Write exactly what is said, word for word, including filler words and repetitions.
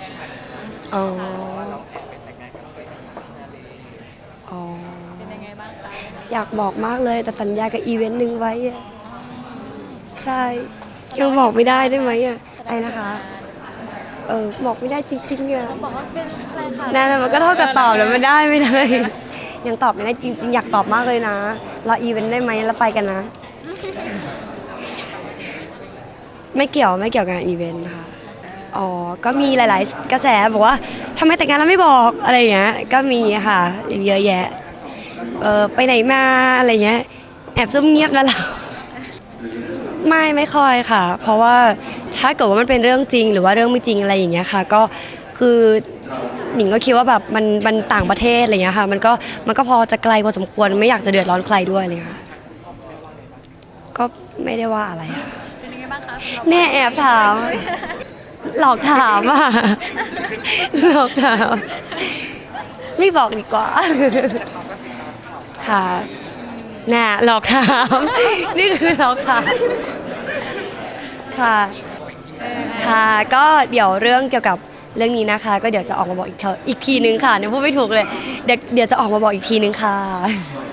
อ๋อเราแอบไปแต่งงานกับเศรษฐีที่นาเลอ๋อเป็นยังไงบ้างคะอยากบอกมากเลยแต่สัญญากับอีเวนต์หนึ่งไว้อะใช่ยังบอกไม่ได้ได้ไหมอะไอ้นะคะเออบอกไม่ได้จริงๆอะเขาบอกว่าเป็นอะไรค่ะนั่นน่ะมันก็เท่ากับตอบแล้วไม่ได้ไม่ได้ยังตอบไม่ได้จริงๆอยากตอบมากเลยนะรออีเวนต์ได้ไหมแล้วไปกันนะไม่เกี่ยวไม่เกี่ยวกับงานอีเวนต์ค่ะอ๋อก็มีหลายๆกระแสบอกว่าทำไมแต่งงานแล้วไม่บอกอะไรอย่างเงี้ยก็มีค่ะเยอะแยะเออไปไหนมาอะไรเงี้ยแอบซุ่มเงียบแล้วเราไม่ไม่ค่อยค่ะเพราะว่าถ้าเกิดว่ามันเป็นเรื่องจริงหรือว่าเรื่องไม่จริงอะไรอย่างเงี้ยค่ะก็คือหนิงก็คิดว่าแบบมันมันต่างประเทศอะไรเงี้ยค่ะมันก็มันก็พอจะไกลพอสมควรไม่อยากจะเดือดร้อนใครด้วยอะไรเลยค่ะก็ไม่ได้ว่าอะไรค่ะเป็นยังไงบ้างคะแน่แอบถามหลอกถามอ่ะหลอกถามไม่บอกดีกว่าค่ะน่ะหลอกถามนี่คือหลอกถามค่ะค่ะก็เดี๋ยวเรื่องเกี่ยวกับเรื่องนี้นะคะ ก็เดี๋ยวจะออกมาบอกอีกอีกทีนึงค่ะเดี๋ยวพูดไม่ถูกเลยเดี๋ยวเดี๋ยวจะออกมาบอกอีกทีนึงค่ะ